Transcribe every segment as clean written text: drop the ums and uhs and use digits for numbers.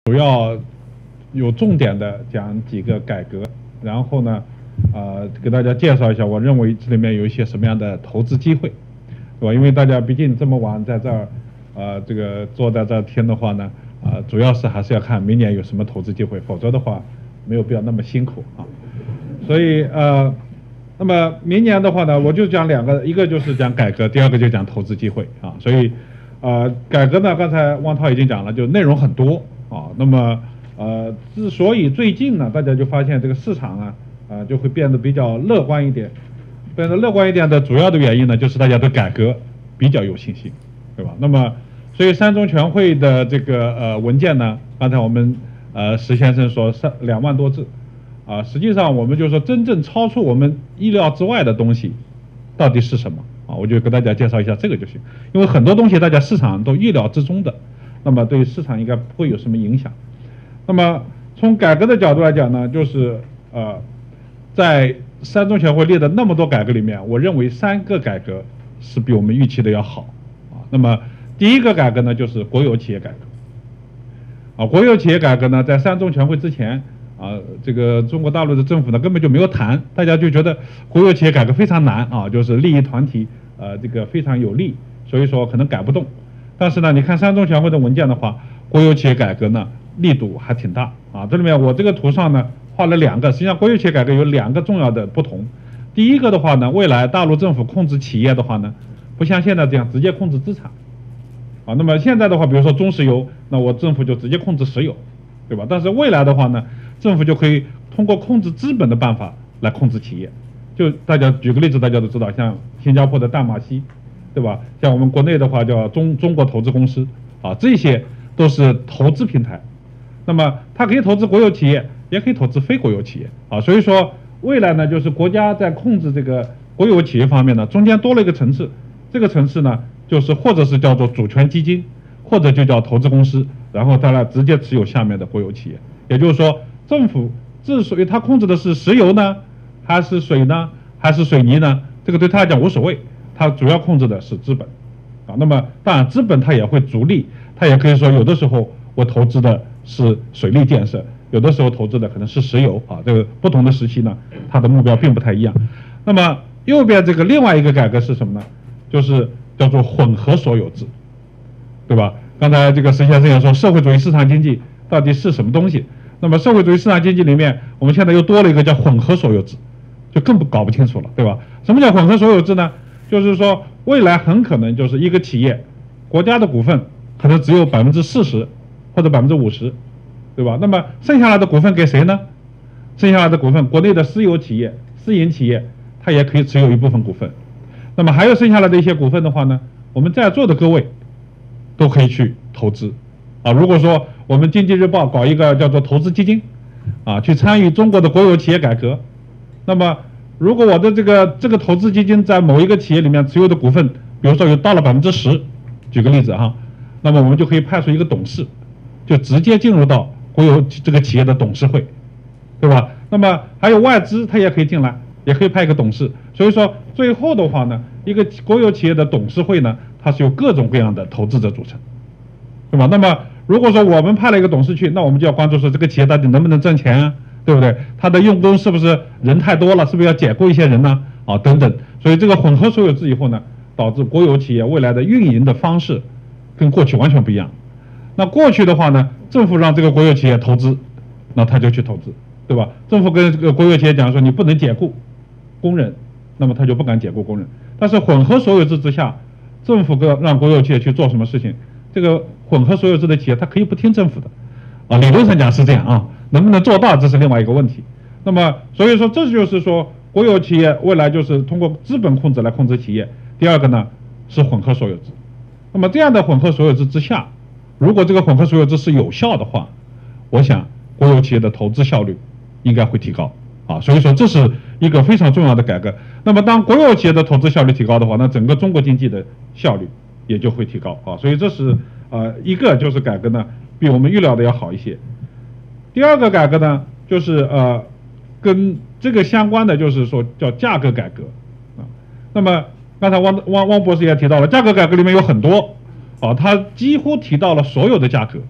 主要有重点的讲几个改革，然后呢，给大家介绍一下，我认为这里面有一些什么样的投资机会，对吧？因为大家毕竟这么晚在这儿，这个坐在这儿听的话呢，主要是还是要看明年有什么投资机会，否则的话没有必要那么辛苦啊。所以那么明年的话呢，我就讲两个，一个就是讲改革，第二个就讲投资机会啊。所以改革呢，刚才汪涛已经讲了，就内容很多啊。那么之所以最近呢，大家就发现这个市场啊，就会变得比较乐观一点。变得乐观一点的主要的原因呢，就是大家对改革比较有信心，对吧？那么所以三中全会的这个文件呢，刚才我们石先生说2万多字。实际上我们就说真正超出我们意料之外的东西到底是什么啊？我就给大家介绍一下这个就行，因为很多东西大家市场都意料之中的，那么对市场应该不会有什么影响。那么从改革的角度来讲呢，就是在三中全会列的那么多改革里面，我认为3个改革是比我们预期的要好啊。那么第一个改革呢，就是国有企业改革国有企业改革呢，在三中全会之前。这个中国大陆的政府呢根本就没有谈，大家就觉得国有企业改革非常难啊，就是利益团体这个非常有利，所以说可能改不动。但是呢，你看三中全会的文件的话，国有企业改革呢力度还挺大啊。这里面我这个图上呢画了2个，实际上国有企业改革有2个重要的不同。第一个的话呢，未来大陆政府控制企业的话呢，不像现在这样直接控制资产那么现在的话，比如说中石油，那我政府就直接控制石油，对吧？但是未来的话呢，政府就可以通过控制资本的办法来控制企业。就大家举个例子，大家都知道，像新加坡的淡马锡，对吧？像我们国内的话叫中国投资公司这些都是投资平台。那么它可以投资国有企业，也可以投资非国有企业所以说未来呢，就是国家在控制这个国有企业方面呢，中间多了一个层次。这个层次呢，就是或者是叫做主权基金，或者就叫投资公司，然后它来直接持有下面的国有企业。也就是说，政府之所以它控制的是石油呢，还是水呢，还是水泥呢，这个对他来讲无所谓，它主要控制的是资本那么当然资本它也会逐利，它也可以说有的时候我投资的是水利建设，有的时候投资的可能是石油这个不同的时期呢，它的目标并不太一样。那么右边这个另外一个改革是什么呢？就是叫做混合所有制，对吧？刚才这个石先生也说，社会主义市场经济到底是什么东西？那么社会主义市场经济里面，我们现在又多了一个叫混合所有制，就更搞不清楚了，对吧？什么叫混合所有制呢？就是说未来很可能就是一个企业，国家的股份可能只有40%或者50%，对吧？那么剩下来的股份给谁呢？剩下来的股份，国内的私有企业、私营企业，它也可以持有一部分股份。那么还有剩下来的一些股份的话呢，我们在座的各位都可以去投资如果说我们经济日报搞一个叫做投资基金去参与中国的国有企业改革，那么如果我的这个投资基金在某一个企业里面持有的股份，比如说有到了10%，举个例子那么我们就可以派出一个董事，就直接进入到国有这个企业的董事会，对吧？那么还有外资，它也可以进来，也可以派一个董事。所以说最后的话呢，一个国有企业的董事会呢，它是由各种各样的投资者组成，对吧？那么如果说我们派了一个董事去，那我们就要关注说这个企业到底能不能挣钱对不对？它的用工是不是人太多了，是不是要解雇一些人呢等等。所以这个混合所有制以后呢，导致国有企业未来的运营的方式跟过去完全不一样。那过去的话呢，政府让这个国有企业投资，那他就去投资，对吧？政府跟这个国有企业讲说你不能解雇工人，那么他就不敢解雇工人。但是混合所有制之下，政府让国有企业去做什么事情，这个混合所有制的企业它可以不听政府的理论上讲是这样能不能做到这是另外一个问题。那么所以说这就是说国有企业未来就是通过资本控制来控制企业。第二个呢是混合所有制。那么这样的混合所有制之下，如果这个混合所有制是有效的话，我想国有企业的投资效率应该会提高所以说这是一个非常重要的改革。那么当国有企业的投资效率提高的话，那整个中国经济的效率也就会提高所以这是一个就是改革呢比我们预料的要好一些。第二个改革呢就是跟这个相关的就是说叫价格改革那么刚才汪博士也提到了，价格改革里面有很多他几乎提到了所有的价格，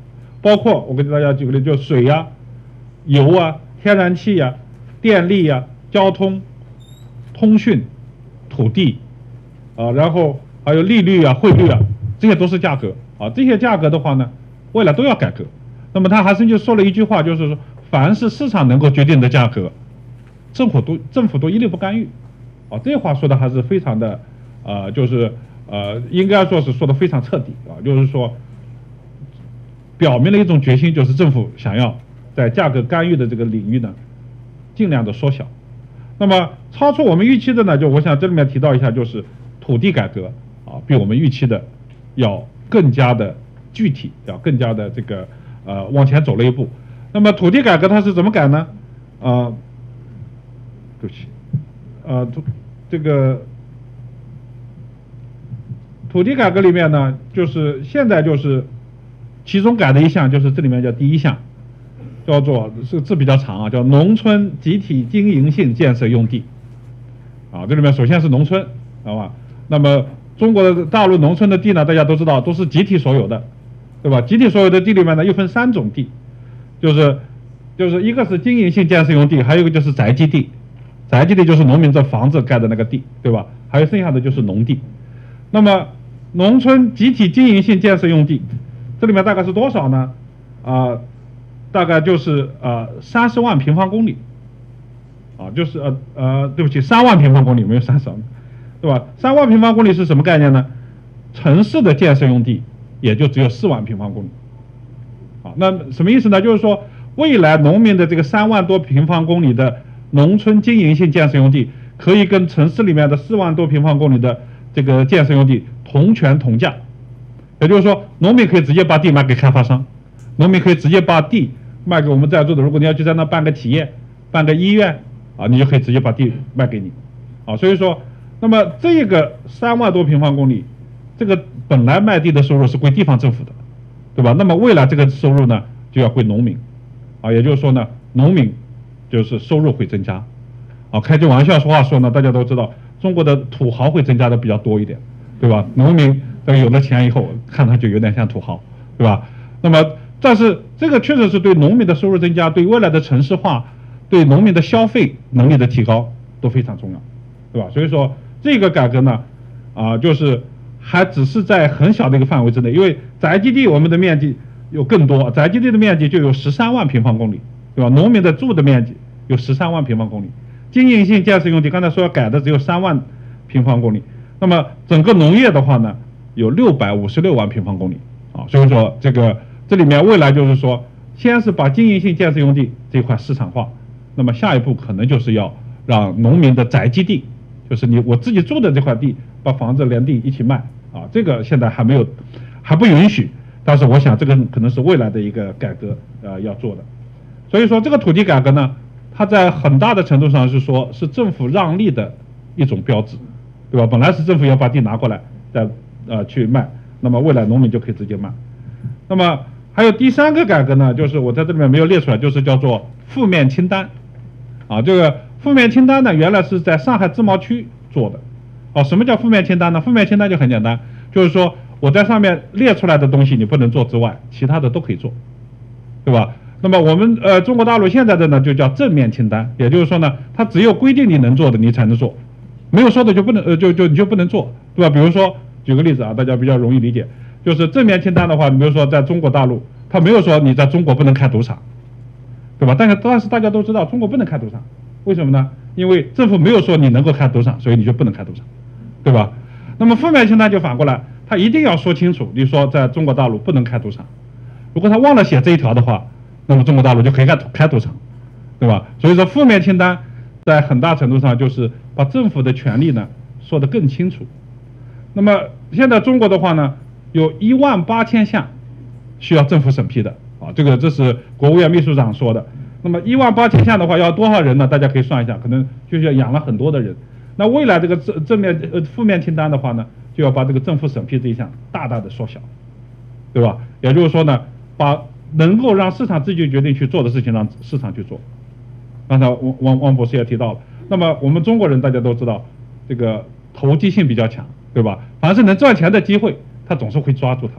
包括我给大家举个例，就水呀、油啊、天然气呀、电力呀、交通、通讯、土地然后还有利率啊、汇率啊，这些都是价格这些价格的话呢，未来都要改革。那么他还是就说了一句话，就是说，凡是市场能够决定的价格，政府都一律不干预。这话说的还是非常的就是应该说是说的非常彻底就是说表明了一种决心，就是政府想要在价格干预的这个领域呢，尽量的缩小。那么超出我们预期的呢，就我想这里面提到一下，就是土地改革比我们预期的要更加的具体，要更加的这个往前走了一步。那么土地改革它是怎么改呢？对不起，这个土地改革里面呢，就是现在就是其中改的一项，就是这里面叫第一项，叫做这个字比较长叫农村集体经营性建设用地这里面首先是农村，好吧？那么中国的大陆农村的地呢，大家都知道都是集体所有的，对吧？集体所有的地里面呢，又分3种地，就是一个是经营性建设用地，还有一个就是宅基地。宅基地就是农民这房子盖的那个地，对吧？还有剩下的就是农地。那么农村集体经营性建设用地，这里面大概是多少呢？大概就是30万平方公里，就是对不起，3万平方公里，没有30万，对吧？3万平方公里是什么概念呢？城市的建设用地也就只有4万平方公里。那什么意思呢？就是说未来农民的这个3万多平方公里的农村经营性建设用地，可以跟城市里面的4万多平方公里的这个建设用地同权同价。也就是说，农民可以直接把地卖给开发商，农民可以直接把地卖给我们在座的，如果你要去在那办个企业、办个医院你就可以直接把地卖给你所以说，那么这个3万多平方公里，这个本来卖地的收入是归地方政府的，对吧？那么未来这个收入呢，就要归农民也就是说呢，农民就是收入会增加开句玩笑说话说呢，大家都知道中国的土豪会增加的比较多一点，对吧？农民有了钱以后，看上去有点像土豪，对吧？那么但是这个确实是对农民的收入增加，对未来的城市化，对农民的消费能力的提高都非常重要，对吧？所以说这个改革呢就是还只是在很小的一个范围之内，因为宅基地我们的面积有更多，宅基地的面积就有13万平方公里，对吧？农民的住的面积有13万平方公里，经营性建设用地刚才说要改的只有3万平方公里，那么整个农业的话呢，有656万平方公里所以说这里面未来就是说，先是把经营性建设用地这块市场化，那么下一步可能就是要让农民的宅基地，就是我自己住的这块地，把房子连地一起卖这个现在还不允许，但是我想这个可能是未来的一个改革要做的。所以说这个土地改革呢，它在很大的程度上是说是政府让利的一种标志，对吧？本来是政府要把地拿过来再去卖，那么未来农民就可以直接卖。那么还有第3个改革呢，就是我在这里面没有列出来，就是叫做负面清单这个负面清单呢，原来是在上海自贸区做的什么叫负面清单呢？负面清单就很简单，就是说我在上面列出来的东西你不能做之外，其他的都可以做，对吧？那么我们中国大陆现在的呢就叫正面清单，也就是说呢，它只有规定你能做的你才能做，没有说的就不能你就不能做，对吧？比如说举个例子大家比较容易理解，就是正面清单的话，你比如说在中国大陆，它没有说你在中国不能开赌场，对吧？但是大家都知道中国不能开赌场，为什么呢？因为政府没有说你能够开赌场，所以你就不能开赌场，对吧？那么负面清单就反过来，他一定要说清楚，你说在中国大陆不能开赌场，如果他忘了写这一条的话，那么中国大陆就可以开赌场，对吧？所以说负面清单在很大程度上就是把政府的权利呢说得更清楚。那么现在中国的话呢，有18000项需要政府审批的这是国务院秘书长说的。那么18000项的话要多少人呢？大家可以算一下，可能就是要养了很多的人。那未来这个负面清单的话呢，就要把这个政府审批这一项大大的缩小，对吧？也就是说呢，把能够让市场自己决定去做的事情让市场去做。刚才汪博士也提到了，那么我们中国人大家都知道，这个投机性比较强，对吧？凡是能赚钱的机会，他总是会抓住它。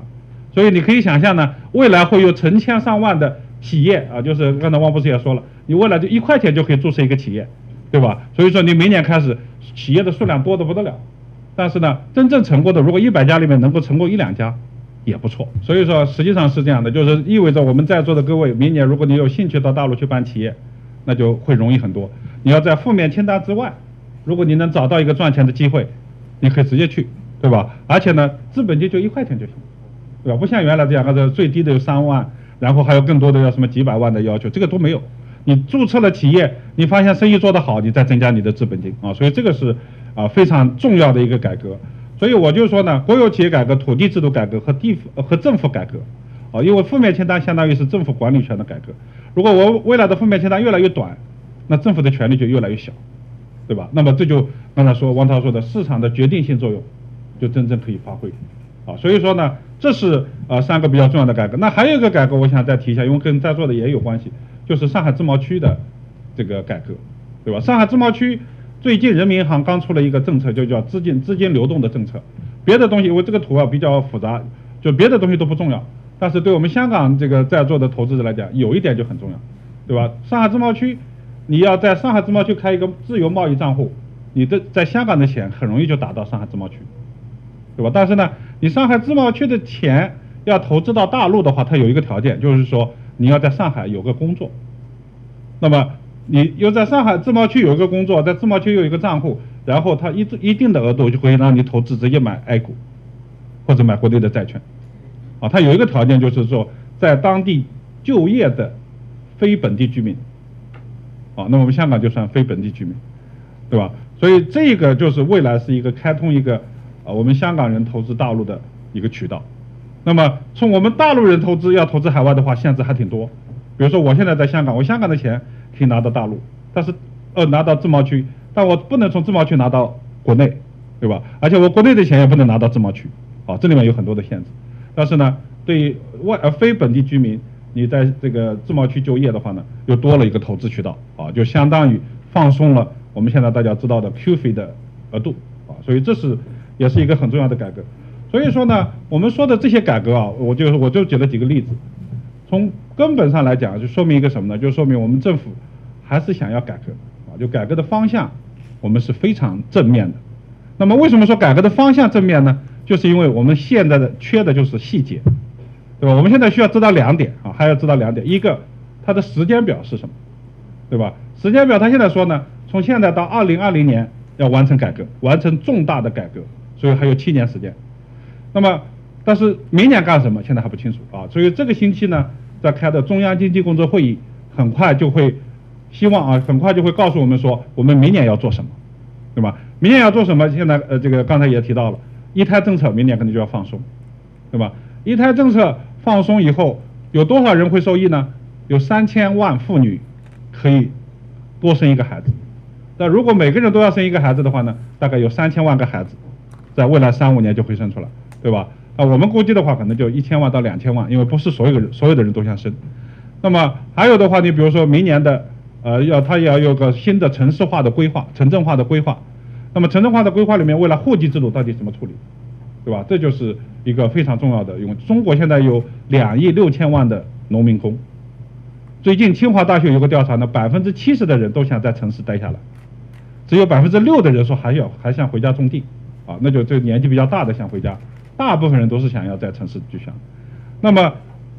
所以你可以想象呢，未来会有成千上万的企业啊，就是刚才汪博士也说了，你未来就1块钱就可以注册一个企业，对吧？所以说你明年开始企业的数量多得不得了，但是呢，真正成功的如果100家里面能够成功1、2家也不错。所以说实际上是这样的，就是意味着我们在座的各位，明年如果你有兴趣到大陆去办企业，那就会容易很多。你要在负面清单之外，如果你能找到一个赚钱的机会，你可以直接去，对吧？而且呢，资本金就1块钱就行，对吧？不像原来这样，这最低的有3万，然后还有更多的要什么几百万的要求，这个都没有。你注册了企业，你发现生意做得好，你再增加你的资本金啊，所以这个是非常重要的一个改革。所以我就说呢，国有企业改革、土地制度改革和政府改革啊，因为负面清单相当于是政府管理权的改革。如果我未来的负面清单越来越短，那政府的权力就越来越小，对吧？那么这就刚才说汪涛说的市场的决定性作用就真正可以发挥啊。所以说呢，这是3个比较重要的改革。那还有一个改革，我想再提一下，因为跟在座的也有关系，就是上海自贸区的这个改革，对吧？上海自贸区最近人民银行刚出了一个政策，就叫资金流动的政策。别的东西，因为这个图比较复杂，就别的东西都不重要，但是对我们香港这个在座的投资者来讲，有一点就很重要，对吧？上海自贸区，你要在上海自贸区开一个自由贸易账户，你的在香港的钱很容易就打到上海自贸区，对吧？但是呢，你上海自贸区的钱要投资到大陆的话，它有一个条件，就是说你要在上海有个工作。那么你又在上海自贸区有一个工作，在自贸区有一个账户，然后它一定的额度就会让你投资直接买 A 股，或者买国内的债券。啊，它有一个条件就是说，在当地就业的非本地居民。啊，那我们香港就算非本地居民，对吧？所以这个就是未来是一个开通一个我们香港人投资大陆的一个渠道。那么从我们大陆人要投资海外的话，限制还挺多。比如说我现在在香港，我香港的钱可以拿到大陆，但是拿到自贸区，但我不能从自贸区拿到国内，对吧？而且我国内的钱也不能拿到自贸区，啊，这里面有很多的限制。但是呢，对于非本地居民，你在这个自贸区就业的话呢，又多了一个投资渠道，啊，就相当于放松了我们现在大家知道的 QF 的额度，啊，所以这也是一个很重要的改革。所以说呢，我们说的这些改革啊，我就举了几个例子，从根本上来讲，就说明一个什么呢？就说明我们政府还是想要改革，啊，就改革的方向我们是非常正面的。那么为什么说改革的方向正面呢？就是因为我们现在缺的就是细节，对吧？我们现在需要知道2点啊，还要知道2点。一个，它的时间表是什么，对吧？时间表它现在说呢，从现在到2020年要完成改革，完成重大的改革，所以还有7年时间。那么，但是明年干什么，现在还不清楚啊。所以这个星期呢，在开的中央经济工作会议，很快就会告诉我们说，我们明年要做什么，对吧？明年要做什么？现在这个刚才也提到了，一胎政策明年可能就要放松，对吧？一胎政策放松以后，有多少人会受益呢？有3000万妇女可以多生一个孩子。那如果每个人都要生一个孩子的话呢，大概有3000万个孩子，在未来3、5年就会生出来，对吧？我们估计的话，可能就1000万到2000万，因为不是所有的人都想生。那么还有的话，你比如说明年的它也要有个新的城市化的规划、城镇化的规划。那么城镇化的规划里面，未来户籍制度到底怎么处理，对吧？这就是一个非常重要的，因为中国现在有2亿6千万的农民工。最近清华大学有个调查呢，70%的人都想在城市待下来，只有6%的人说还想回家种地，啊，那就这年纪比较大的想回家，大部分人都是想要在城市居住。那么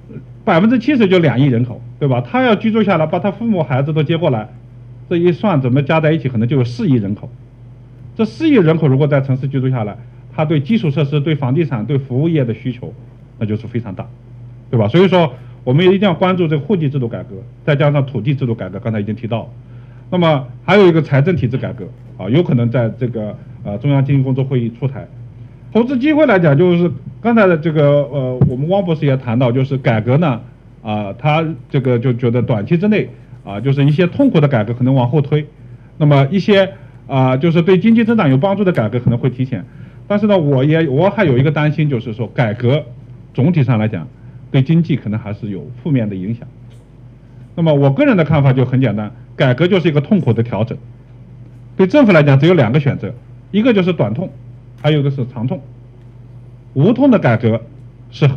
70%就2亿人口，对吧？他要居住下来，把他父母孩子都接过来，这一算怎么加在一起，可能就有4亿人口。这4亿人口如果在城市居住下来，他对基础设施、对房地产、对服务业的需求，那就是非常大，对吧？所以说我们一定要关注这个户籍制度改革，再加上土地制度改革，刚才已经提到了。那么还有一个财政体制改革啊，有可能在这个中央经济工作会议出台。投资机会来讲，就是刚才的这个我们汪博士也谈到，就是改革呢他这个就觉得短期之内就是一些痛苦的改革可能往后推，那么一些就是对经济增长有帮助的改革可能会提前。但是呢，我还有一个担心，就是说改革总体上来讲对经济可能还是有负面的影响。那么我个人的看法就很简单，改革就是一个痛苦的调整。对政府来讲只有2个选择，一个就是短痛，还有一个是长痛。无痛的改革是不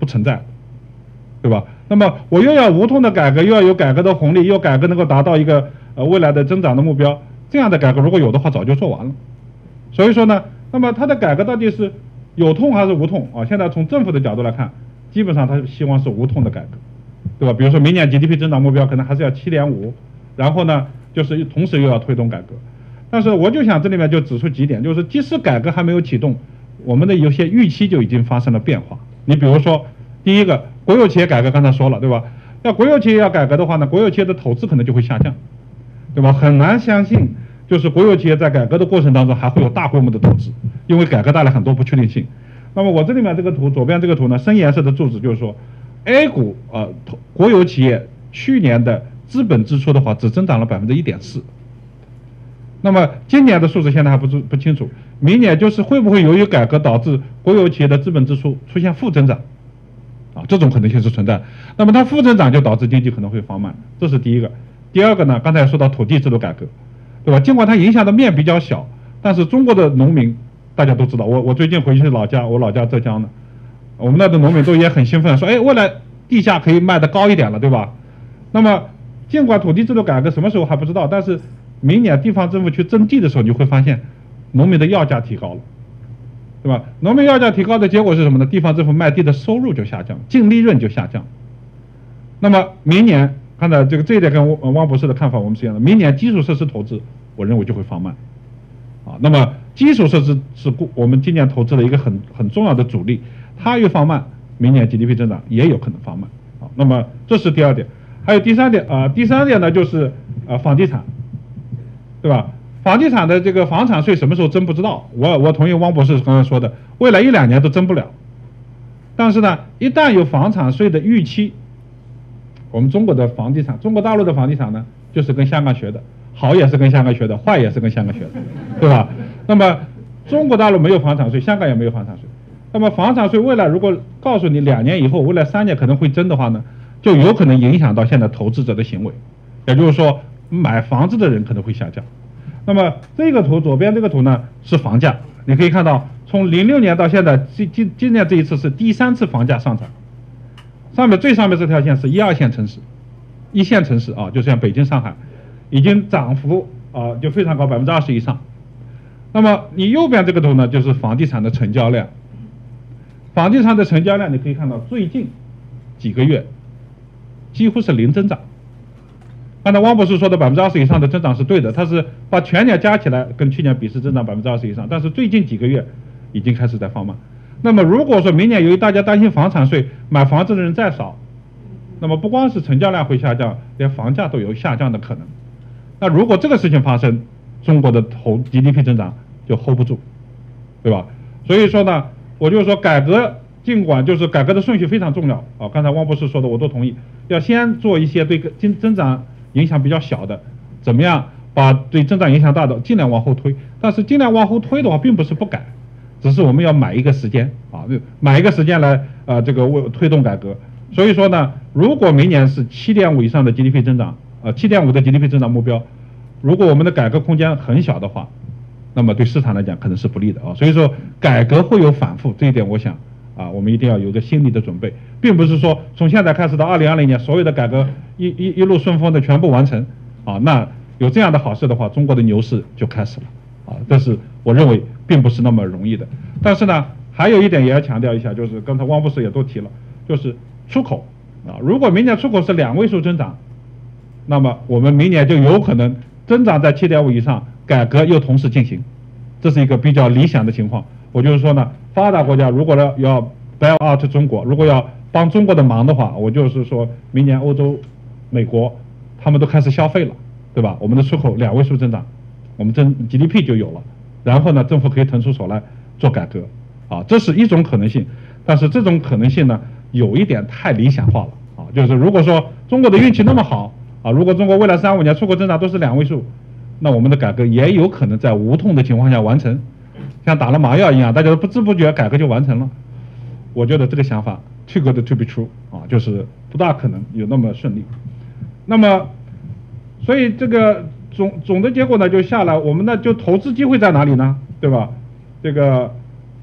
存在的，对吧？那么我又要无痛的改革，又要有改革的红利，又改革能够达到一个未来的增长的目标，这样的改革如果有的话，早就做完了。所以说呢，那么它的改革到底是有痛还是无痛啊？现在从政府的角度来看，基本上他希望是无痛的改革，对吧？比如说明年 GDP 增长目标可能还是要7.5，然后呢，就是同时又要推动改革。但是我就想这里面就指出几点，就是即使改革还没有启动，我们的有些预期就已经发生了变化。你比如说，第一个，国有企业改革刚才说了，对吧？要国有企业要改革的话呢，国有企业的投资可能就会下降，对吧？很难相信，就是国有企业在改革的过程当中还会有大规模的投资，因为改革带来很多不确定性。那么我这里面这个图，左边这个图呢，深颜色的柱子就是说 ，A 股国有企业去年的资本支出的话，只增长了1.4%。那么今年的数字现在还不清楚，明年就是会不会由于改革导致国有企业的资本支出出现负增长，这种可能性是存在。那么它负增长就导致经济可能会放慢，这是第一个。第二个呢，刚才说到土地制度改革，对吧？尽管它影响的面比较小，但是中国的农民大家都知道，我最近回去老家，我老家浙江的，我们那的农民都也很兴奋，说，哎，未来地价可以卖得高一点了，对吧？那么尽管土地制度改革什么时候还不知道，但是明年地方政府去征地的时候，你会发现农民的要价提高了，对吧？农民要价提高的结果是什么呢？地方政府卖地的收入就下降，净利润就下降。那么明年，看到这一点跟汪博士的看法我们是一样的，明年基础设施投资我认为就会放慢，那么基础设施是我们今年投资的一个很重要的主力，它越放慢，明年 GDP 增长也有可能放慢。那么这是第二点，还有第三点第三点呢就是房地产。对吧？房地产的这个房产税什么时候征不知道，我同意汪博士刚才说的，未来1-2年都征不了。但是呢，一旦有房产税的预期，我们中国的房地产，中国大陆的房地产呢，就是跟香港学的，好也是跟香港学的，坏也是跟香港学的，对吧？那么中国大陆没有房产税，香港也没有房产税。那么房产税未来如果告诉你2年以后，未来3年可能会征的话呢，就有可能影响到现在投资者的行为，也就是说，买房子的人可能会下降。那么这个图左边这个图呢是房价，你可以看到从06年到现在，今年这一次是第3次房价上涨。最上面这条线是1、2线城市，1线城市就像北京、上海，已经涨幅就非常高，20%以上。那么你右边这个图呢就是房地产的成交量，房地产的成交量你可以看到最近几个月几乎是零增长。刚才汪博士说的20%以上的增长是对的，他是把全年加起来跟去年比是增长20%以上，但是最近几个月已经开始在放慢。那么如果说明年由于大家担心房产税，买房子的人再少，那么不光是成交量会下降，连房价都有下降的可能。那如果这个事情发生，中国的GDP 增长就 hold 不住，对吧？所以说呢，我就说改革尽管就是改革的顺序非常重要刚才汪博士说的我都同意，要先做一些对增长影响比较小的，怎么样把对增长影响大的尽量往后推。但是尽量往后推的话，并不是不改，只是我们要买一个时间买一个时间来这个推动改革。所以说呢，如果明年是7.5以上的 GDP 增长，7.5的 GDP 增长目标，如果我们的改革空间很小的话，那么对市场来讲可能是不利的所以说改革会有反复，这一点我想我们一定要有个心理的准备，并不是说从现在开始到2020年所有的改革一路顺风的全部完成那有这样的好事的话，中国的牛市就开始了这是我认为并不是那么容易的。但是呢，还有一点也要强调一下，就是刚才汪博士也都提了，就是出口如果明年出口是2位数增长，那么我们明年就有可能增长在7.5以上，改革又同时进行，这是一个比较理想的情况。我就是说呢，发达国家如果要 bail out 中国，如果要帮中国的忙的话，我就是说明年欧洲、美国他们都开始消费了，对吧？我们的出口2位数增长，我们GDP 就有了，然后呢，政府可以腾出手来做改革这是一种可能性。但是这种可能性呢，有一点太理想化了就是如果说中国的运气那么好如果中国未来3、5年出口增长都是2位数，那我们的改革也有可能在无痛的情况下完成，像打了麻药一样，大家不知不觉改革就完成了。我觉得这个想法 too good to be true 就是不大可能有那么顺利。那么，所以这个总的结果呢，就下来，我们呢就投资机会在哪里呢？对吧？这个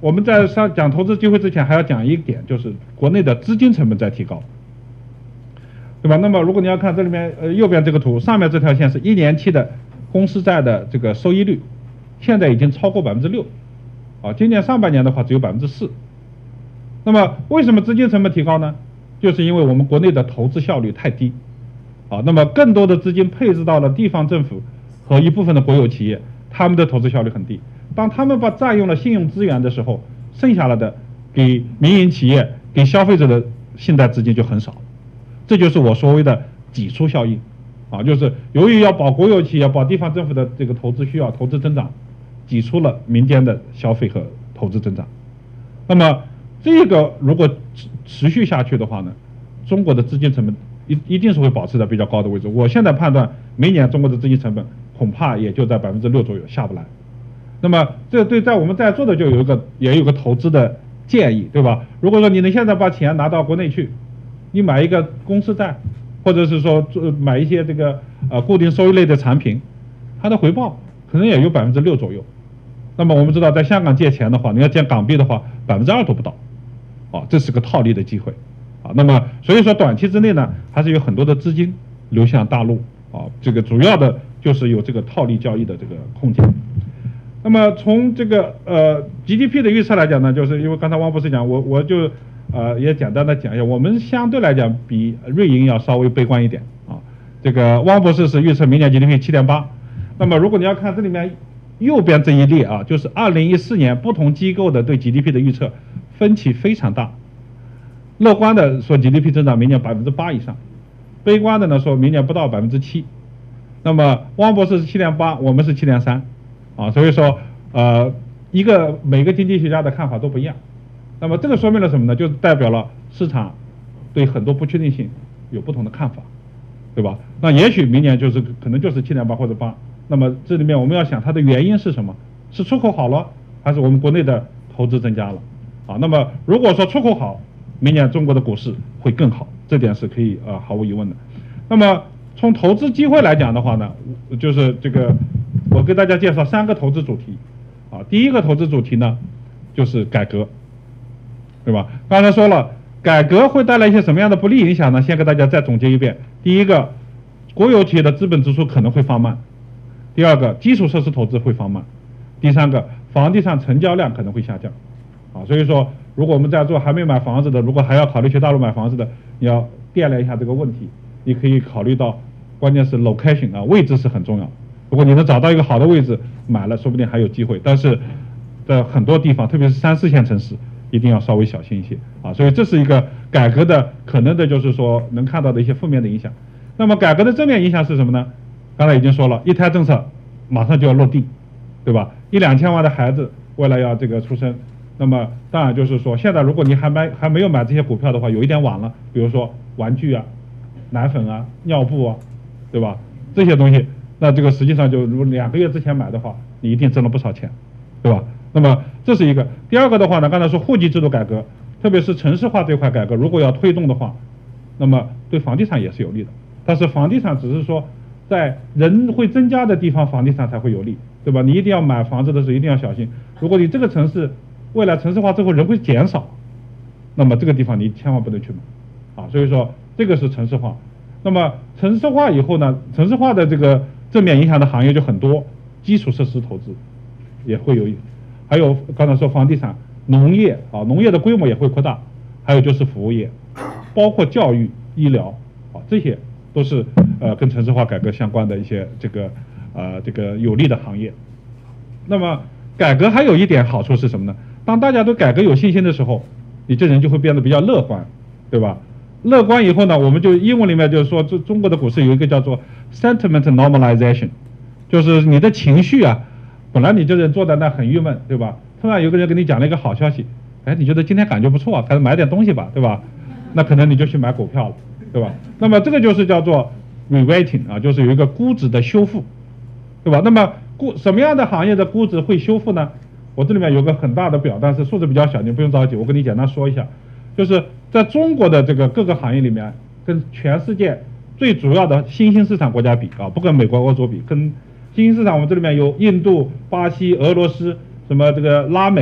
我们在讲投资机会之前，还要讲一点，就是国内的资金成本在提高，对吧？那么如果你要看这里面右边这个图，上面这条线是1年期的公司债的这个收益率，现在已经超过6%，今年上半年的话只有4%。那么为什么资金成本提高呢？就是因为我们国内的投资效率太低，那么更多的资金配置到了地方政府和一部分的国有企业，他们的投资效率很低。当他们占用了信用资源的时候，剩下来的给民营企业、给消费者的信贷资金就很少，这就是我所谓的挤出效应，就是由于要保国有企业、保地方政府的这个投资需要、投资增长，挤出了民间的消费和投资增长。那么这个如果持续下去的话呢，中国的资金成本一定是会保持在比较高的位置。我现在判断，明年中国的资金成本恐怕也就在6%左右，下不来。那么这对在我们在座的就也有个投资的建议，对吧？如果说你现在把钱拿到国内去，你买一个公司债，或者是说买一些这个固定收益类的产品，它的回报可能也有6%左右。那么我们知道，在香港借钱的话，你要借港币的话，2%都不到，这是个套利的机会，那么所以说短期之内呢，还是有很多的资金流向大陆，这个主要的就是有这个套利交易的这个空间。那么从这个GDP 的预测来讲呢，就是因为刚才汪博士讲，我就也简单的讲一下，我们相对来讲比瑞银要稍微悲观一点这个汪博士是预测明年 GDP 7.8，那么如果你要看这里面右边这一列就是2014年不同机构的对 GDP 的预测分歧非常大，乐观的说 GDP 增长明年8%以上，悲观的呢说明年不到7%。那么汪博士是7.8，我们是7.3。所以说每个经济学家的看法都不一样。那么这个说明了什么呢？就代表了市场对很多不确定性有不同的看法，对吧？那也许明年可能就是7.8或者8。那么这里面我们要想它的原因是什么？是出口好了，还是我们国内的投资增加了？那么如果说出口好，明年中国的股市会更好，这点是可以毫无疑问的。那么从投资机会来讲的话呢，就是这个我给大家介绍3个投资主题，第一个投资主题呢就是改革，对吧？刚才说了，改革会带来一些什么样的不利影响呢？先给大家再总结一遍。第一个，国有企业的资本支出可能会放慢；第二个，基础设施投资会放慢；第三个，房地产成交量可能会下降。所以说，如果我们在座还没买房子的，如果还要考虑去大陆买房子的，你要掂量一下这个问题。你可以考虑到，关键是 location 位置是很重要。如果你能找到一个好的位置，买了说不定还有机会。但是在很多地方，特别是3、4线城市，一定要稍微小心一些所以这是一个改革的可能的，就是说能看到的一些负面的影响。那么改革的正面影响是什么呢？刚才已经说了，一胎政策马上就要落地，对吧？1、2千万的孩子未来要这个出生，那么当然就是说，现在如果你还没有买这些股票的话，有一点晚了。比如说玩具奶粉尿布对吧？这些东西，那这个实际上就如果2个月之前买的话，你一定挣了不少钱，对吧？那么这是一个。第二个的话呢，刚才说户籍制度改革，特别是城市化这块改革，如果要推动的话，那么对房地产也是有利的。但是房地产只是说在人会增加的地方，房地产才会有利，对吧？你一定要买房子的时候一定要小心。如果你这个城市未来城市化之后人会减少，那么这个地方你千万不能去买所以说这个是城市化。那么城市化以后呢，城市化的这个正面影响的行业就很多，基础设施投资也会有，还有刚才说房地产、农业农业的规模也会扩大，还有就是服务业，包括教育、医疗这些都是跟城市化改革相关的一些这个有利的行业。那么改革还有一点好处是什么呢？当大家对改革有信心的时候，你这人就会变得比较乐观，对吧？乐观以后呢，我们就英文里面就是说，中国的股市有一个叫做 sentiment normalization， 就是你的情绪本来你这人坐在那很郁闷，对吧？突然有个人给你讲了一个好消息，你觉得今天感觉不错开始买点东西吧，对吧？那可能你就去买股票了，对吧？那么这个就是叫做 re-rating 就是有一个估值的修复，对吧？那么什么样的行业的估值会修复呢？我这里面有个很大的表，但是数字比较小，你不用着急，我跟你简单说一下。就是在中国的这个各个行业里面，跟全世界最主要的新兴市场国家比不跟美国、欧洲比，跟新兴市场我们这里面有印度、巴西、俄罗斯，什么这个拉美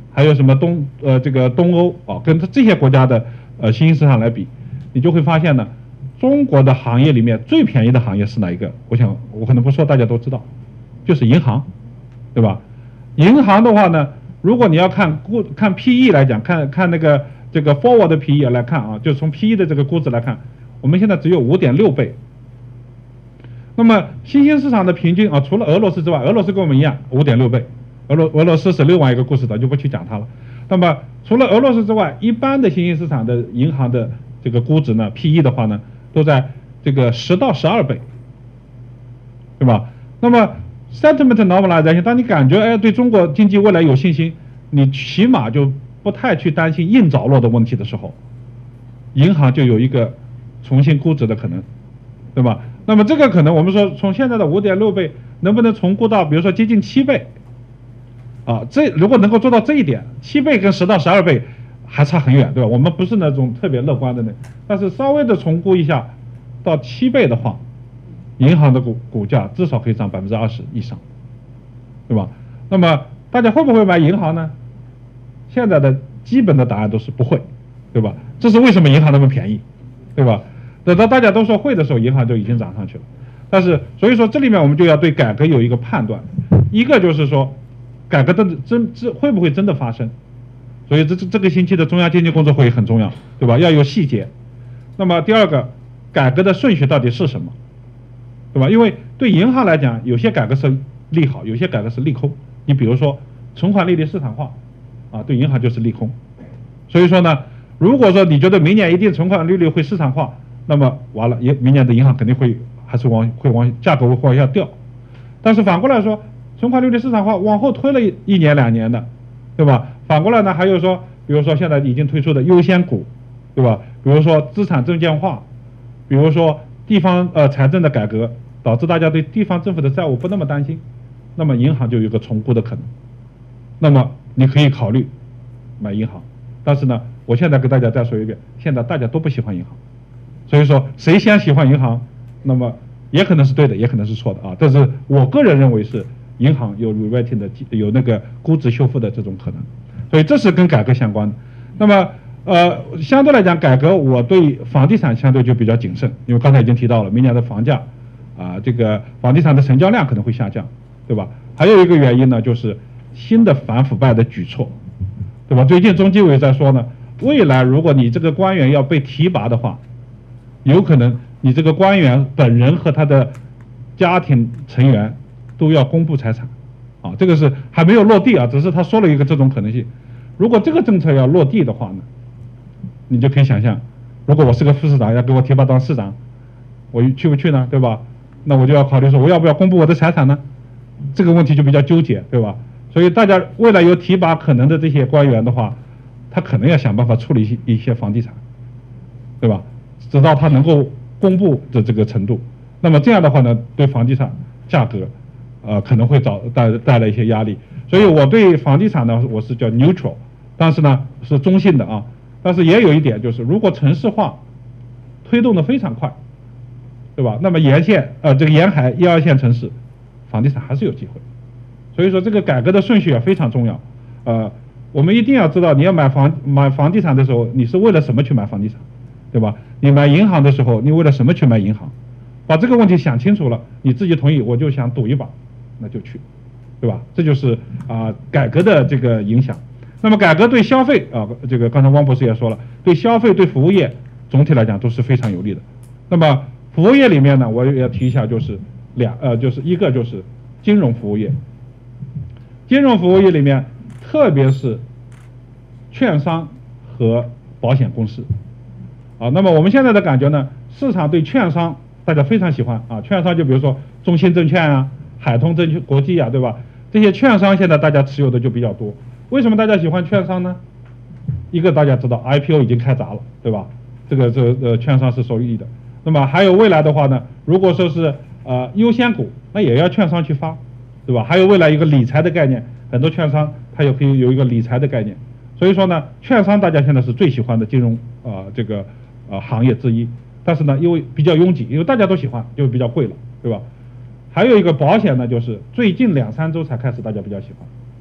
还有什么这个东欧啊，跟这些国家的新兴市场来比，你就会发现呢，中国的行业里面最便宜的行业是哪一个？我想我可能不说，大家都知道，就是银行，对吧？银行的话呢，如果你要看PE 来讲，看那个这个 forward 的 PE 来看啊，就从 PE 的这个估值来看，我们现在只有5.6倍。那么新兴市场的平均啊，除了俄罗斯之外，俄罗斯跟我们一样5.6倍，俄罗斯是另外一个故事的，就不去讲它了。那么除了俄罗斯之外，一般的新兴市场的银行的这个估值呢 ，PE 的话呢，都在这个10到12倍，对吧？那么 sentiment normalization， 当你感觉对中国经济未来有信心，你起码就不太去担心硬着陆的问题的时候，银行就有一个重新估值的可能，对吧？那么这个可能我们说从现在的5.6倍能不能重估到比如说接近7倍啊？这如果能够做到这一点，7倍跟10到12倍还差很远，对吧？我们不是那种特别乐观的那，但是稍微的重估一下到7倍的话，银行的股价至少可以涨20%以上，对吧？那么大家会不会买银行呢？现在的基本的答案都是不会，对吧？这是为什么银行那么便宜，对吧？等到大家都说会的时候，银行就已经涨上去了。但是所以说这里面我们就要对改革有一个判断，一个就是说改革的会不会真的发生？所以这个星期的中央经济工作会议很重要，对吧？要有细节。那么第二个，改革的顺序到底是什么，对吧？因为对银行来讲，有些改革是利好，有些改革是利空。你比如说存款利率市场化，啊，对银行就是利空。所以说呢，如果说你觉得明年一定存款利率会市场化，那么完了，明年的银行肯定会往价格会往下掉。但是反过来说，存款利率市场化往后推了1年2年的，对吧？反过来呢，还有说，比如说现在已经推出的优先股，对吧？比如说资产证券化，比如说地方财政的改革，导致大家对地方政府的债务不那么担心，那么银行就有一个重估的可能。那么你可以考虑买银行，但是呢，我现在给大家再说一遍，现在大家都不喜欢银行。所以说谁先喜欢银行，那么也可能是对的，也可能是错的啊。但是我个人认为是银行有 re-rating 的，有那个估值修复的这种可能，所以这是跟改革相关的。那么相对来讲，改革我对房地产相对就比较谨慎，因为刚才已经提到了，明年的房价这个房地产的成交量可能会下降，对吧？还有一个原因呢，就是新的反腐败的举措，对吧？最近中纪委在说呢，未来如果你这个官员要被提拔的话，有可能你这个官员本人和他的家庭成员都要公布财产，啊，这个是还没有落地啊，只是他说了一个这种可能性。如果这个政策要落地的话呢，你就可以想象，如果我是个副市长，要给我提拔当市长，我去不去呢？对吧？那我就要考虑说，我要不要公布我的财产呢？这个问题就比较纠结，对吧？所以大家未来有提拔可能的这些官员的话，他可能要想办法处理一些房地产，对吧？直到他能够公布的这个程度，那么这样的话呢，对房地产价格，可能会带来一些压力。所以我对房地产呢，我是叫 neutral， 但是呢是中性的啊。但是也有一点就是，如果城市化推动的非常快，对吧？那么这个沿海1、2线城市，房地产还是有机会。所以说这个改革的顺序也非常重要。我们一定要知道，你要买房地产的时候，你是为了什么去买房地产？对吧？你买银行的时候，你为了什么去买银行？把这个问题想清楚了，你自己同意，我就想赌一把，那就去，对吧？这就是改革的这个影响。那么改革对消费这个刚才汪博士也说了，对消费对服务业总体来讲都是非常有利的。那么服务业里面呢，我也要提一下，就是就是一个就是金融服务业，金融服务业里面特别是券商和保险公司。那么我们现在的感觉呢，市场对券商大家非常喜欢啊，券商就比如说中信证券啊、海通证券国际啊，对吧？这些券商现在大家持有的就比较多。为什么大家喜欢券商呢？一个大家知道 IPO 已经开闸了，对吧？这个券商是受益的。那么还有未来的话呢，如果说是优先股，那也要券商去发，对吧？还有未来一个理财的概念，很多券商它也可以有一个理财的概念。所以说呢，券商大家现在是最喜欢的金融行业之一，但是呢，因为比较拥挤，因为大家都喜欢，就比较贵了，对吧？还有一个保险呢，就是最近2、3周才开始大家比较喜欢，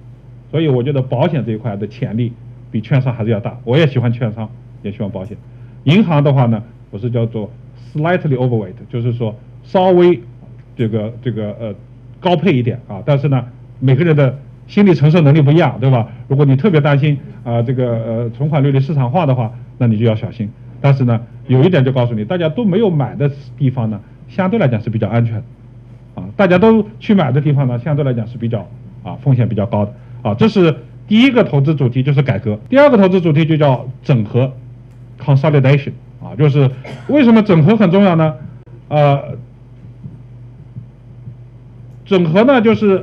所以我觉得保险这一块的潜力比券商还是要大。我也喜欢券商，也喜欢保险。银行的话呢，我是叫做 slightly overweight， 就是说稍微高配一点啊，但是呢，每个人的心理承受能力不一样，对吧？如果你特别担心存款利率市场化的话，那你就要小心。但是呢，有一点就告诉你，大家都没有买的地方呢，相对来讲是比较安全的，啊，大家都去买的地方呢，相对来讲是比较风险比较高的，啊，这是第一个投资主题，就是改革。第二个投资主题就叫整合 （consolidation）， 啊，就是为什么整合很重要呢？整合呢，就是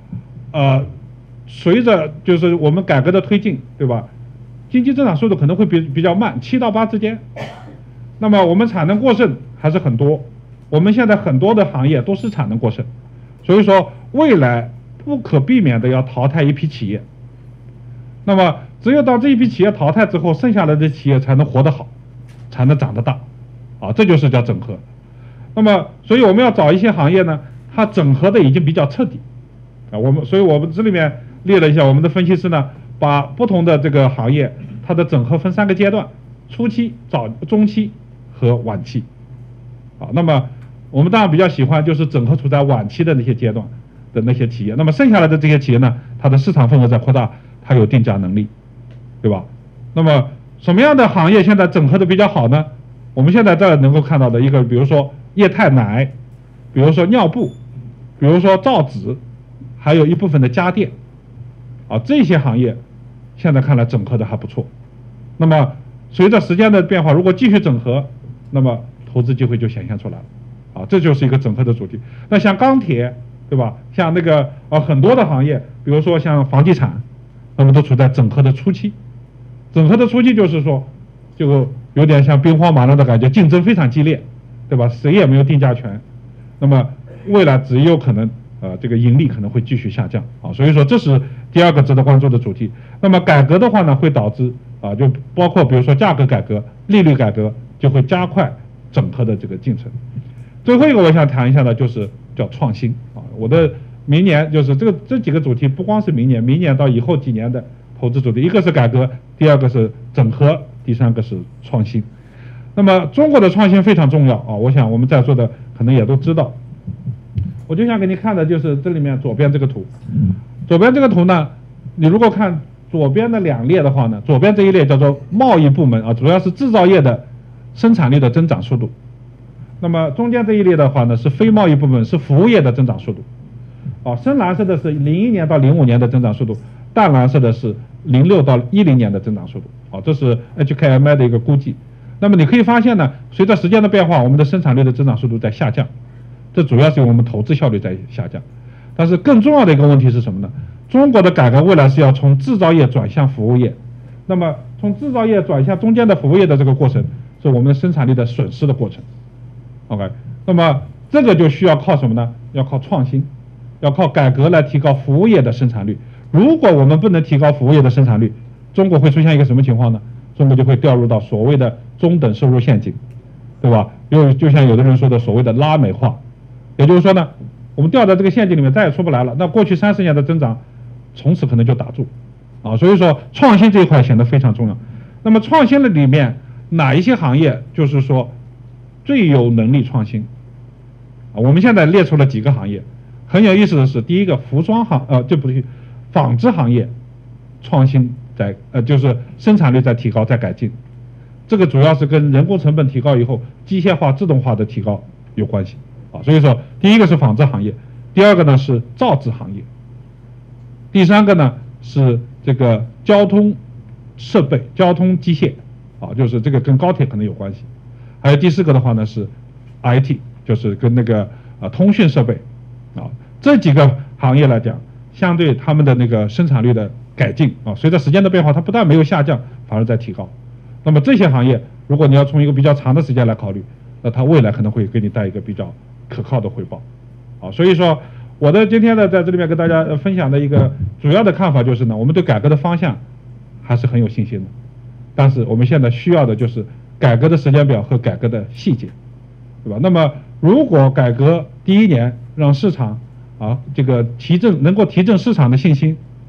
随着就是我们改革的推进，对吧？经济增长速度可能会比较慢，7到8之间。那么我们产能过剩还是很多，我们现在很多的行业都是产能过剩，所以说未来不可避免的要淘汰一批企业。那么只有当这一批企业淘汰之后，剩下来的企业才能活得好，才能长得大，啊，这就是叫整合。那么所以我们要找一些行业呢，它整合的已经比较彻底，啊，所以我们这里面列了一下，我们的分析师呢，把不同的这个行业它的整合分3个阶段：初期、中期和晚期。啊，那么我们当然比较喜欢就是整合处在晚期的那些阶段的那些企业。那么剩下来的这些企业呢，它的市场份额在扩大，它有定价能力，对吧？那么什么样的行业现在整合的比较好呢？我们现在这能够看到的一个，比如说液态奶，比如说尿布，比如说造纸，还有一部分的家电，啊，这些行业现在看来整合的还不错。那么随着时间的变化，如果继续整合，那么投资机会就显现出来了，啊，这就是一个整合的主题。那像钢铁，对吧？像那个很多的行业，比如说像房地产，那么都处在整合的初期。整合的初期就是说，就有点像兵荒马乱的感觉，竞争非常激烈，对吧？谁也没有定价权，那么未来只有可能这个盈利可能会继续下降，啊，所以说这是第二个值得关注的主题。那么改革的话呢，会导致就包括比如说价格改革、利率改革，就会加快整合的这个进程。最后一个我想谈一下的就是叫创新，啊，我的明年就是这几个主题，不光是明年到以后几年的投资主题，一个是改革，第二个是整合，第三个是创新。那么中国的创新非常重要啊，我想我们在座的可能也都知道。我就想给你看的就是这里面左边这个图，左边这个图呢，你如果看左边的2列的话呢，左边这一列叫做贸易部门啊，主要是制造业的生产率的增长速度。那么中间这一列的话呢，是非贸易部门，是服务业的增长速度。深蓝色的是01年到05年的增长速度，淡蓝色的是06到10年的增长速度。这是 HKMI 的一个估计。那么你可以发现呢，随着时间的变化，我们的生产率的增长速度在下降，这主要是我们投资效率在下降。但是更重要的一个问题是什么呢？中国的改革未来是要从制造业转向服务业，那么从制造业转向中间的服务业的这个过程，是我们生产力的损失的过程。OK， 那么这个就需要靠什么呢？要靠创新，要靠改革来提高服务业的生产率。如果我们不能提高服务业的生产率，中国会出现一个什么情况呢？中国就会掉入到所谓的中等收入陷阱，对吧？就像有的人说的所谓的拉美化，也就是说呢，我们掉在这个陷阱里面再也出不来了。那过去30年的增长，从此可能就打住，所以说创新这一块显得非常重要。那么创新的里面哪一些行业就是说最有能力创新？我们现在列出了几个行业，很有意思的是，第一个服装纺织行业创新就是生产率在提高，在改进，这个主要是跟人工成本提高以后机械化、自动化的提高有关系。所以说第一个是纺织行业，第二个呢是造纸行业，第三个呢是这个交通设备、交通机械，就是这个跟高铁可能有关系。还有第四个的话呢是 IT， 就是跟那个通讯设备，这几个行业来讲，相对他们的那个生产率的改进随着时间的变化，它不但没有下降，反而在提高。那么这些行业，如果你要从一个比较长的时间来考虑，那它未来可能会给你带一个比较可靠的回报。所以说我的今天的在这里面跟大家分享的一个主要的看法就是呢，我们对改革的方向还是很有信心的，但是我们现在需要的就是改革的时间表和改革的细节，对吧？那么如果改革第1年让市场这个能够提振市场的信心，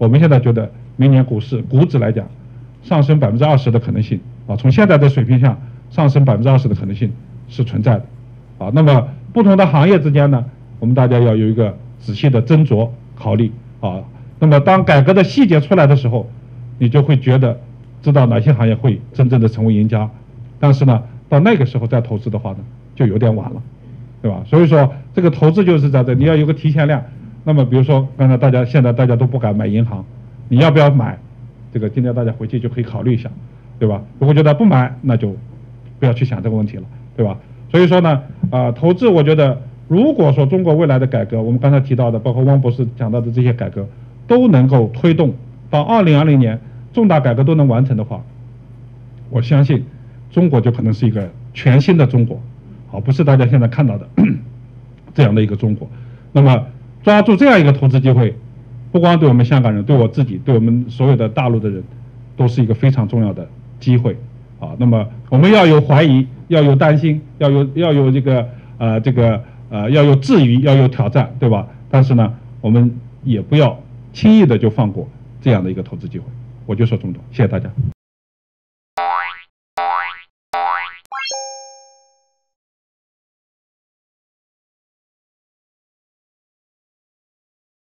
我们现在觉得明年股指来讲，上升20%的可能性啊，从现在的水平上上升20%的可能性是存在的啊。那么不同的行业之间呢，我们大家要有一个仔细的斟酌考虑啊。那么当改革的细节出来的时候，你就会知道哪些行业会真正的成为赢家。但是呢，到那个时候再投资的话呢，就有点晚了，对吧？所以说这个投资就是在这，你要有个提前量。那么比如说刚才现在大家都不敢买银行，你要不要买？这个今天大家回去就可以考虑一下，对吧？如果觉得不买，那就不要去想这个问题了，对吧？所以说呢，投资我觉得，如果说中国未来的改革，我们刚才提到的，包括汪博士讲到的这些改革，都能够推动到2020年重大改革都能完成的话，我相信中国就可能是一个全新的中国，不是大家现在看到的这样的一个中国。那么抓住这样一个投资机会，不光对我们香港人，对我自己，对我们所有的大陆的人，都是一个非常重要的机会那么我们要有怀疑，要有担心，要有要有质疑，要有挑战，对吧？但是呢，我们也不要轻易的就放过这样的一个投资机会。我就说这么多，谢谢大家。